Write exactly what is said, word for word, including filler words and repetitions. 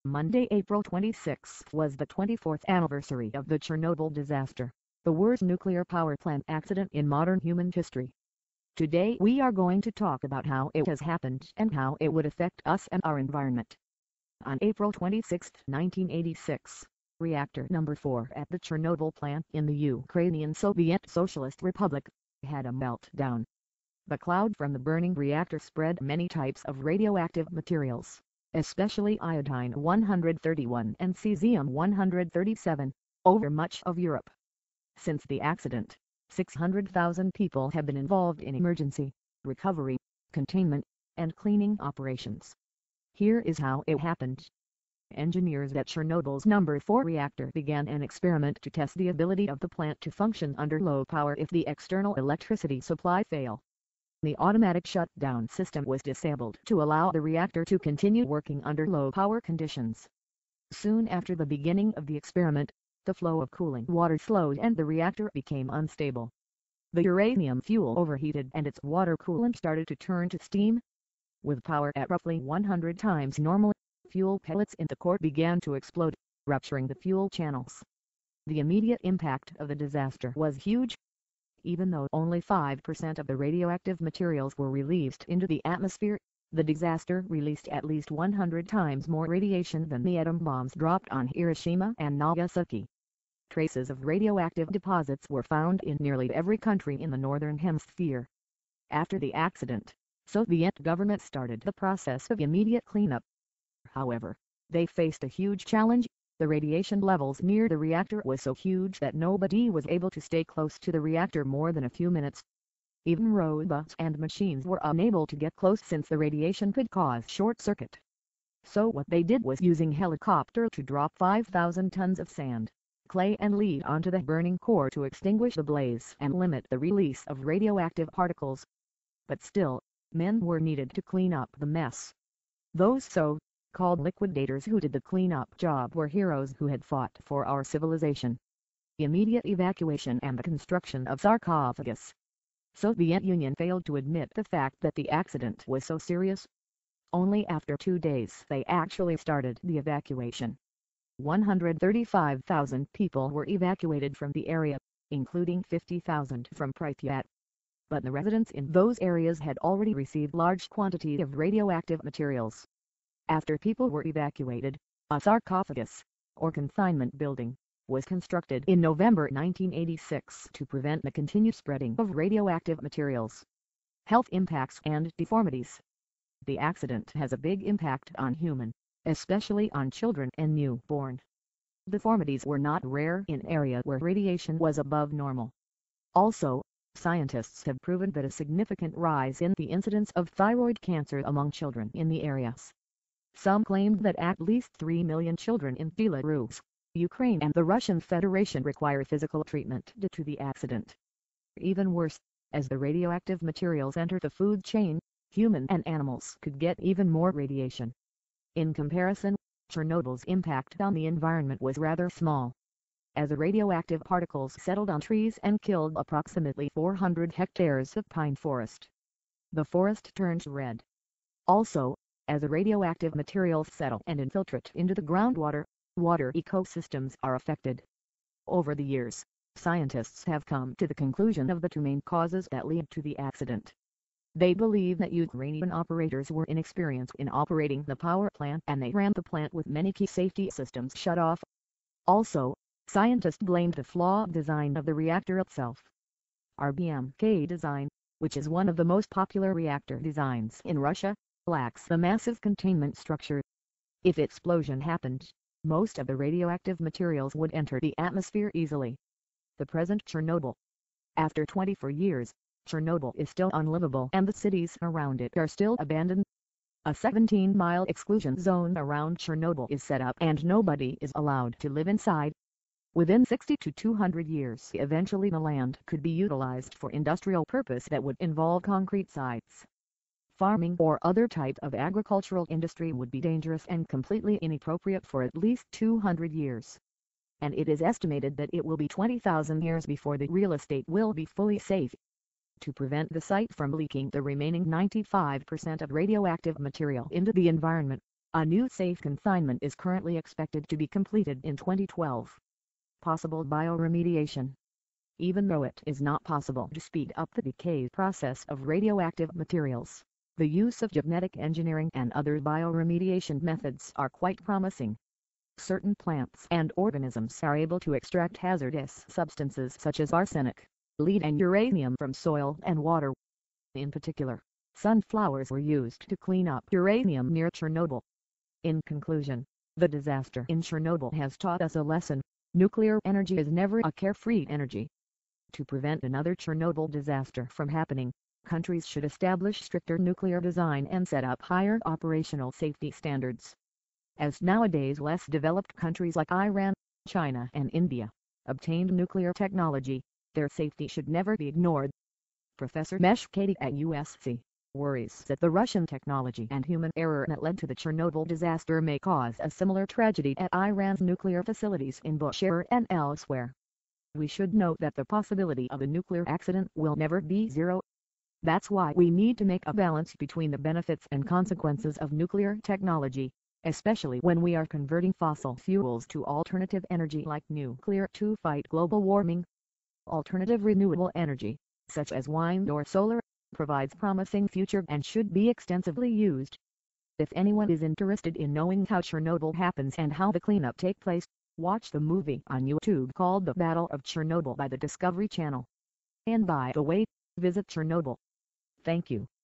Monday, April twenty-sixth was the twenty-fourth anniversary of the Chernobyl disaster, the worst nuclear power plant accident in modern human history. Today we are going to talk about how it has happened and how it would affect us and our environment. On April twenty-sixth, nineteen eighty-six, reactor number four at the Chernobyl plant in the Ukrainian Soviet Socialist Republic had a meltdown. The cloud from the burning reactor spread many types of radioactive materials, especially iodine one thirty-one and cesium one thirty-seven, over much of Europe. Since the accident, six hundred thousand people have been involved in emergency, recovery, containment, and cleaning operations. Here is how it happened. Engineers at Chernobyl's number four reactor began an experiment to test the ability of the plant to function under low power if the external electricity supply failed. The automatic shutdown system was disabled to allow the reactor to continue working under low power conditions. Soon after the beginning of the experiment, the flow of cooling water slowed and the reactor became unstable. The uranium fuel overheated and its water coolant started to turn to steam. With power at roughly one hundred times normal, fuel pellets in the core began to explode, rupturing the fuel channels. The immediate impact of the disaster was huge. Even though only five percent of the radioactive materials were released into the atmosphere, the disaster released at least one hundred times more radiation than the atom bombs dropped on Hiroshima and Nagasaki. Traces of radioactive deposits were found in nearly every country in the Northern Hemisphere. After the accident, Soviet government started the process of immediate cleanup. However, they faced a huge challenge. The radiation levels near the reactor was so huge that nobody was able to stay close to the reactor more than a few minutes. Even robots and machines were unable to get close since the radiation could cause short circuit. So what they did was using helicopter to drop five thousand tons of sand, clay and lead onto the burning core to extinguish the blaze and limit the release of radioactive particles. But still, men were needed to clean up the mess. Those so called liquidators who did the cleanup job were heroes who had fought for our civilization. Immediate evacuation and the construction of sarcophagus. Soviet Union failed to admit the fact that the accident was so serious. Only after two days they actually started the evacuation. one hundred thirty-five thousand people were evacuated from the area, including fifty thousand from Pripyat. But the residents in those areas had already received large quantities of radioactive materials. After people were evacuated, a sarcophagus, or consignment building, was constructed in November nineteen eighty-six to prevent the continued spreading of radioactive materials. Health impacts and deformities. The accident has a big impact on human, especially on children and newborn. Deformities were not rare in areas where radiation was above normal. Also, scientists have proven that a significant rise in the incidence of thyroid cancer among children in the areas. Some claimed that at least three million children in Belarus, Ukraine and the Russian Federation require physical treatment due to the accident. Even worse, as the radioactive materials enter the food chain, human and animals could get even more radiation. In comparison, Chernobyl's impact on the environment was rather small. As the radioactive particles settled on trees and killed approximately four hundred hectares of pine forest. The forest turned red. Also, as the radioactive materials settle and infiltrate into the groundwater, water ecosystems are affected. Over the years, scientists have come to the conclusion of the two main causes that lead to the accident. They believe that Ukrainian operators were inexperienced in operating the power plant and they ran the plant with many key safety systems shut off. Also, scientists blamed the flawed design of the reactor itself. R B M K design, which is one of the most popular reactor designs in Russia, lacks the massive containment structure. If explosion happened, most of the radioactive materials would enter the atmosphere easily. The present Chernobyl. After twenty-four years, Chernobyl is still unlivable and the cities around it are still abandoned. A seventeen mile exclusion zone around Chernobyl is set up and nobody is allowed to live inside. Within sixty to two hundred years, eventually the land could be utilized for industrial purpose that would involve concrete sites. Farming or other type of agricultural industry would be dangerous and completely inappropriate for at least two hundred years. And it is estimated that it will be twenty thousand years before the real estate will be fully safe. To prevent the site from leaking the remaining ninety-five percent of radioactive material into the environment, A new safe consignment is currently expected to be completed in twenty twelve. Possible bioremediation. Even though it is not possible to speed up the decay process of radioactive materials, the use of genetic engineering and other bioremediation methods are quite promising. Certain plants and organisms are able to extract hazardous substances such as arsenic, lead and uranium from soil and water. In particular, sunflowers were used to clean up uranium near Chernobyl. In conclusion, the disaster in Chernobyl has taught us a lesson: nuclear energy is never a carefree energy. To prevent another Chernobyl disaster from happening, countries should establish stricter nuclear design and set up higher operational safety standards. As nowadays less developed countries like Iran, China and India obtained nuclear technology, their safety should never be ignored. Professor Meshkati at U S C worries that the Russian technology and human error that led to the Chernobyl disaster may cause a similar tragedy at Iran's nuclear facilities in Bushehr and elsewhere. We should note that the possibility of a nuclear accident will never be zero. That's why we need to make a balance between the benefits and consequences of nuclear technology, especially when we are converting fossil fuels to alternative energy like nuclear to fight global warming. Alternative renewable energy, such as wind or solar, provides promising future and should be extensively used. If anyone is interested in knowing how Chernobyl happens and how the cleanup takes place, watch the movie on YouTube called The Battle of Chernobyl by the Discovery Channel. And by the way, visit Chernobyl. Thank you.